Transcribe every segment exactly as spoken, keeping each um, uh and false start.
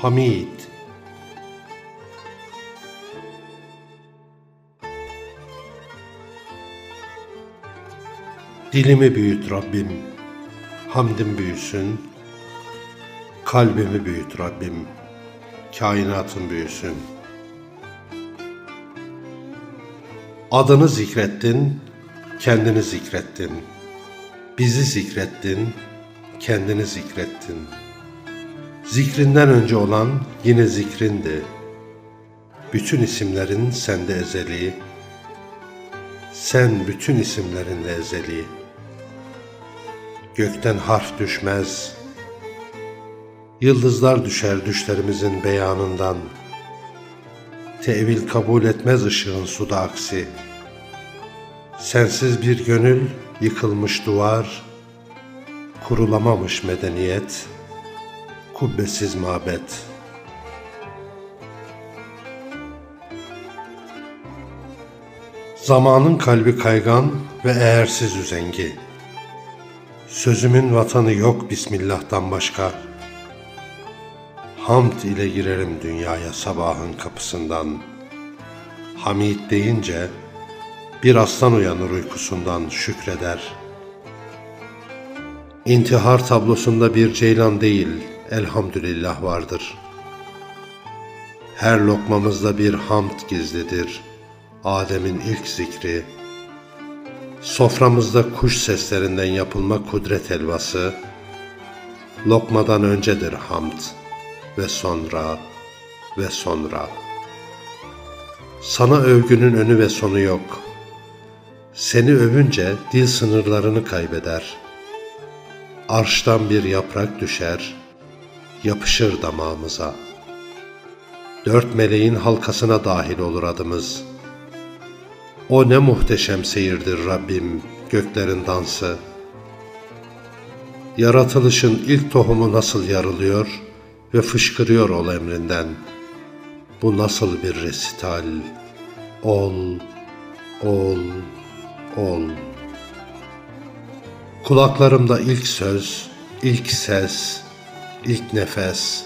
Hamid. Dilimi büyüt Rabbim, hamdim büyüsün. Kalbimi büyüt Rabbim, kainatın büyüsün. Adını zikrettin, kendini zikrettin. Bizi zikrettin, kendini zikrettin. Zikrinden önce olan yine zikrindi. Bütün isimlerin sende ezeli. Sen bütün isimlerinle ezeli. Gökten harf düşmez. Yıldızlar düşer düşlerimizin beyanından. Tevil kabul etmez ışığın suda aksi. Sensiz bir gönül, yıkılmış duvar, kurulamamış medeniyet, kubbesiz mabet. Zamanın kalbi kaygan ve eğersiz üzengi. Sözümün vatanı yok Bismillah'tan başka. Hamd ile girerim dünyaya sabahın kapısından. Hamid deyince bir aslan uyanır uykusundan, şükreder. İntihar tablosunda bir ceylan değil, elhamdülillah vardır. Her lokmamızda bir hamd gizlidir, Adem'in ilk zikri. Soframızda kuş seslerinden yapılma kudret helvası, lokmadan öncedir hamd ve sonra ve sonra. Sana övgünün önü ve sonu yok. Seni övünce dil sınırlarını kaybeder. Arştan bir yaprak düşer, yapışır damağımıza. Dört meleğin halkasına dahil olur adımız. O ne muhteşem seyirdir Rabbim, göklerin dansı. Yaratılışın ilk tohumu nasıl yarılıyor ve fışkırıyor ol emrinden. Bu nasıl bir resital? Ol, ol, ol. Kulaklarımda ilk söz, ilk ses, ilk nefes.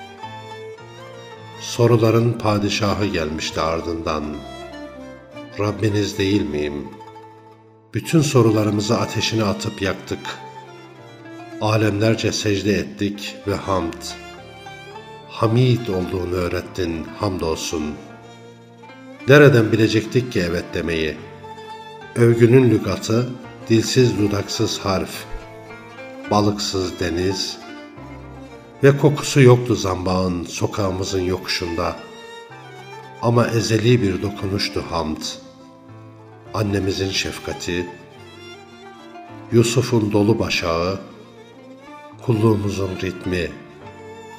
Soruların padişahı gelmişti ardından. Rabbiniz değil miyim? Bütün sorularımızı ateşine atıp yaktık. Alemlerce secde ettik ve hamd. Hamid olduğunu öğrettin, hamdolsun. Nereden bilecektik ki evet demeyi? Övgünün lügatı, dilsiz dudaksız harf, balıksız deniz ve kokusu yoktu zambağın sokağımızın yokuşunda. Ama ezeli bir dokunuştu hamd. Annemizin şefkati, Yusuf'un dolu başağı, kulluğumuzun ritmi.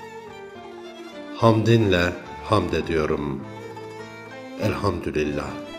Hamdinle hamd ediyorum. Elhamdülillah.